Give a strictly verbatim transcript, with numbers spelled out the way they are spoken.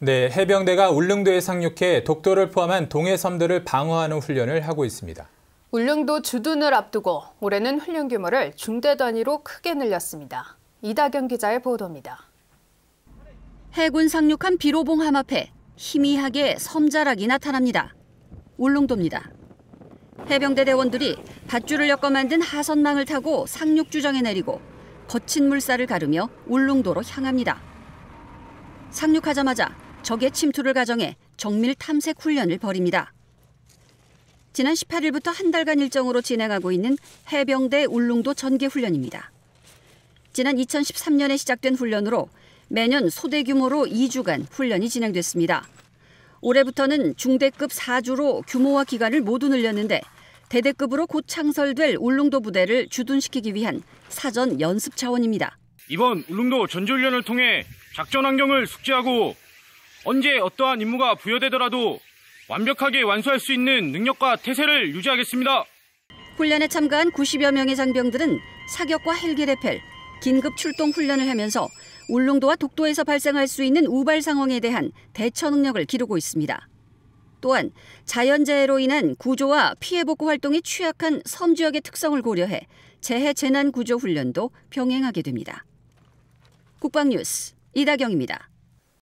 네, 해병대가 울릉도에 상륙해 독도를 포함한 동해 섬들을 방어하는 훈련을 하고 있습니다. 울릉도 주둔을 앞두고 올해는 훈련 규모를 중대 단위로 크게 늘렸습니다. 이다경 기자의 보도입니다. 해군 상륙한 비로봉함 앞에 희미하게 섬자락이 나타납니다. 울릉도입니다. 해병대 대원들이 밧줄을 엮어 만든 하선망을 타고 상륙주정에 내리고 거친 물살을 가르며 울릉도로 향합니다. 상륙하자마자 적의 침투를 가정해 정밀 탐색 훈련을 벌입니다. 지난 십팔 일부터 한 달간 일정으로 진행하고 있는 해병대 울릉도 전개훈련입니다. 지난 이천십삼 년에 시작된 훈련으로 매년 소대 규모로 이 주간 훈련이 진행됐습니다. 올해부터는 중대급 사 주로 규모와 기간을 모두 늘렸는데 대대급으로 곧 창설될 울릉도 부대를 주둔시키기 위한 사전 연습 차원입니다. 이번 울릉도 전지훈련을 통해 작전 환경을 숙지하고 언제 어떠한 임무가 부여되더라도 완벽하게 완수할 수 있는 능력과 태세를 유지하겠습니다. 훈련에 참가한 구십여 명의 장병들은 사격과 헬기 레펠, 긴급 출동 훈련을 하면서 울릉도와 독도에서 발생할 수 있는 우발 상황에 대한 대처 능력을 기르고 있습니다. 또한 자연재해로 인한 구조와 피해 복구 활동이 취약한 섬 지역의 특성을 고려해 재해 재난 구조 훈련도 병행하게 됩니다. 국방뉴스 이다경입니다.